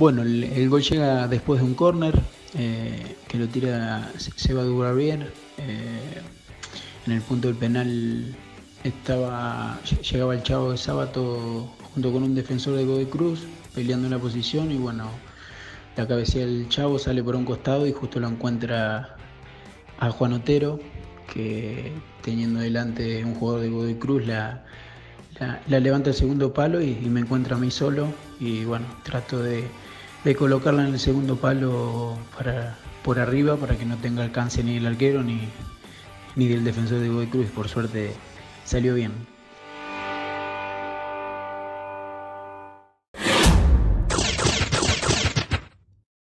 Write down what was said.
Bueno, el gol llega después de un córner que lo tira Seba Dubravier. En el punto del penal llegaba el Chavo de Sábato junto con un defensor de Godoy Cruz peleando en la posición y bueno, la cabecea el Chavo, sale por un costado y justo lo encuentra a Juan Otero, que teniendo delante un jugador de Godoy Cruz la levanta el segundo palo y me encuentra a mí solo y bueno, trato de colocarla en el segundo palo por arriba para que no tenga alcance ni el arquero ni del defensor de Godoy Cruz. Por suerte salió bien.